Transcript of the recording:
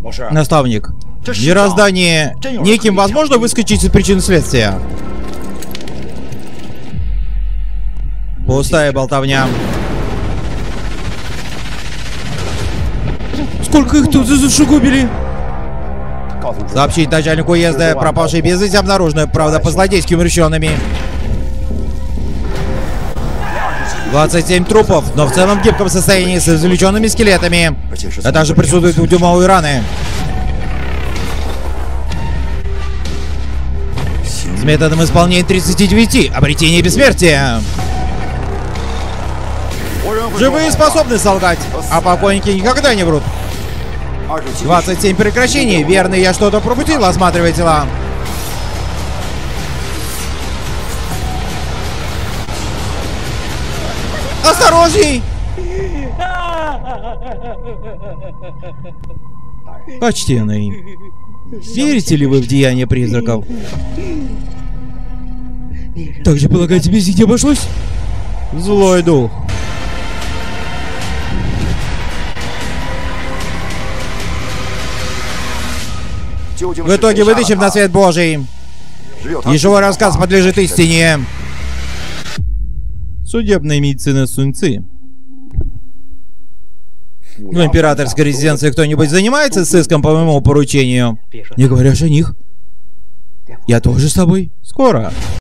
Наставник, мироздание неким возможно выскочить из причины следствия? Пустая болтовня. Сколько их тут зашугубили? Сообщить начальнику уезда, пропавшие без вести обнаружены, правда, по злодейским умерщенными. 27 трупов, но в целом гибком состоянии с извлеченными скелетами. А также присутствуют двухдюймовые раны. С методом исполнения 39, обретение бессмертия. Живые способны солгать, а покойники никогда не врут. 27 прекращений. Верно, я что-то пропустил, осматривая тела. Осторожней! Почтенный, верите ли вы в деяния призраков? Так же, полагаете, без них не обошлось? Злой дух. В итоге вытащим на свет Божий. И живой рассказ подлежит истине. Судебная медицина Сунь Ци. В императорской резиденции кто-нибудь занимается сыском по моему поручению? Не говоря о них. Я тоже с тобой. Скоро.